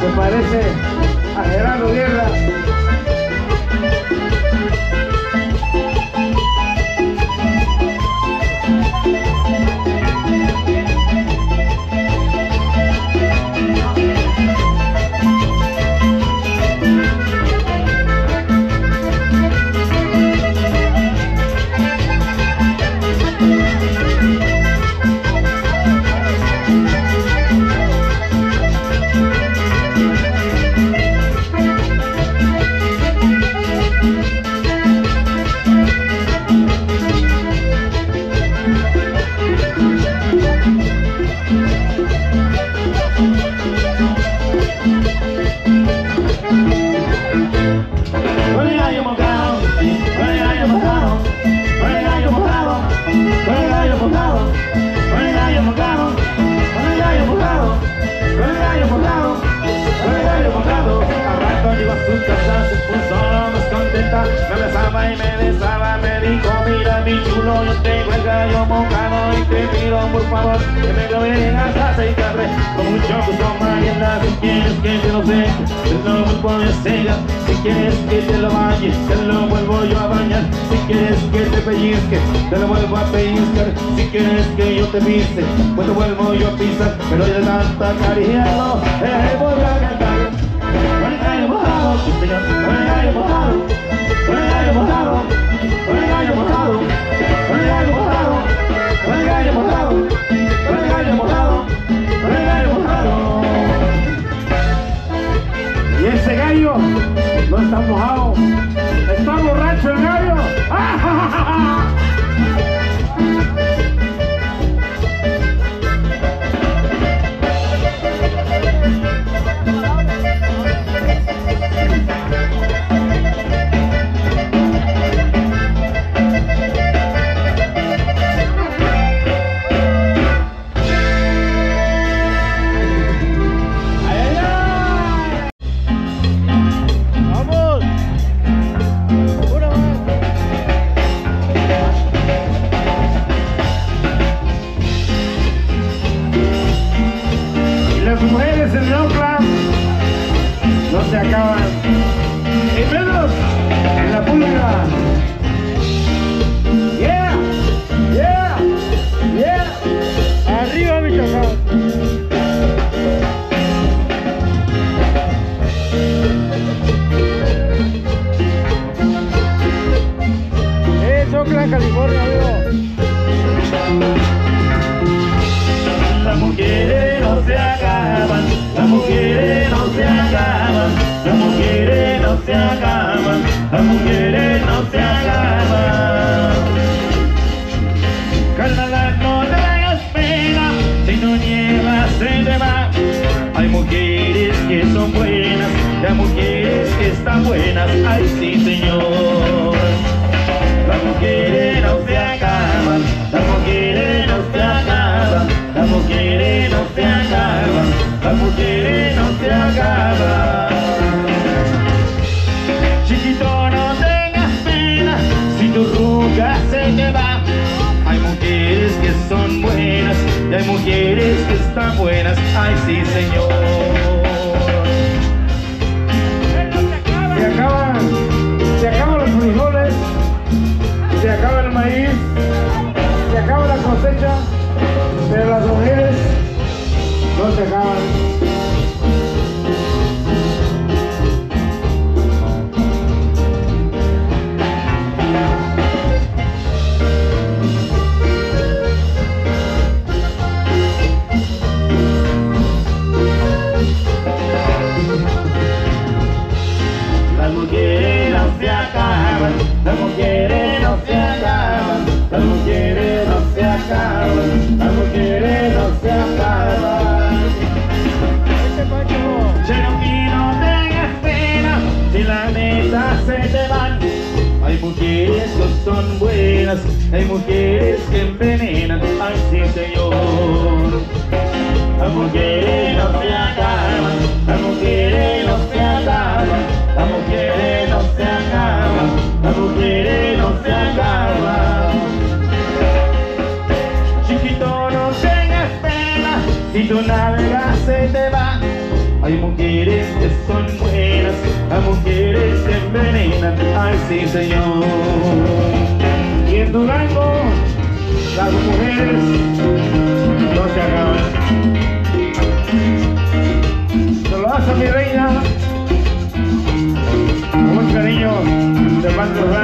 Se parece a Gerardo Guerra. Me besaba y me besaba, me dijo, mira mi chulo, yo tengo el gallo mojado y te pido por favor que me lo vengas a aceitar con mucho gusto, Mariela. Si quieres que te lo seque, te lo vuelvo a secar. Si quieres que te lo bañe, te lo vuelvo yo a bañar. Si quieres que te pellizque, te lo vuelvo a pellizcar. Si quieres que yo te pise, pues te vuelvo yo a pisar. Pero de tanta cariño no voy a cantar. Con el gallo mojado, con el gallo mojado. Con el gallo mojado, con el gallo mojado, con el gallo mojado, con el gallo mojado, con el gallo mojado, con el gallo mojado. Y ese gallo no está mojado, está borracho el gallo. ¡Ah, ja, ja, ja, ja! Las mujeres en el Oakland no se acaban, y menos en la pulga. Yeah, yeah, yeah. Arriba Michoacán. Es Oakland, California, amigo. Las mujeres no se acaban, las mujeres no se acaban, las mujeres no se acaban, las mujeres no se acaban. Carnal, no te hagas pena, si no llevas se te va. Hay mujeres que son buenas, hay mujeres que están buenas, ay sí señor. Las mujeres no se acaban, las mujeres no se acaban, las mujeres no se acaban, las mujeres no se acaban. Chiquito, no tengas pena, si tu ruga se te va. Hay mujeres que son buenas, y hay mujeres que están buenas, ay sí señor. Se acaban los frijoles, se acaba el maíz, se acaba la cosecha, pero las mujeres no se acaban. Las mujeres no se acaban, las mujeres no se acaban, las mujeres no se acaban, las mujeres no se acaban. Cherokee, no tengas pena, si la neta se te van. Hay mujeres que son buenas, hay mujeres que envenenan, ay sí señor. Las mujeres no se acaban, las mujeres no se acaban, las mujeres no se acaban, las mujeres no se acaban. Chiquito, no tengas pena, si tu nalga se te va. Hay mujeres que son buenas, hay mujeres que envenenan, ay sí señor. Y en Durango, las mujeres no se acaban. Se lo hace mi reina, con mucho cariño, de Banco